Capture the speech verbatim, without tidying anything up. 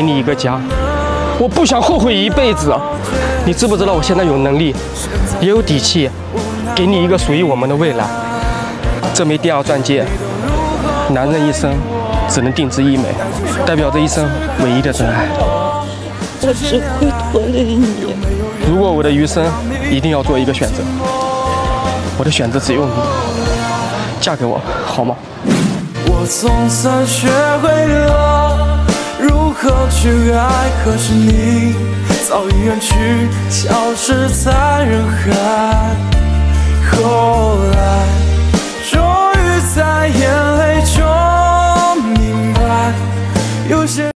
你一个家。我不想后悔一辈子。你知不知道我现在有能力，也有底气，给你一个属于我们的未来。这枚第二钻戒，男人一生只能定制一枚，代表这一生唯一的真爱。 我只会拖累你。 如果我的余生一定要做一个选择，我的选择只有你，嫁给我好吗？ 我总算学会了如何去爱，可是你早已远去，消失在人海。后来终于在眼泪中明白，有些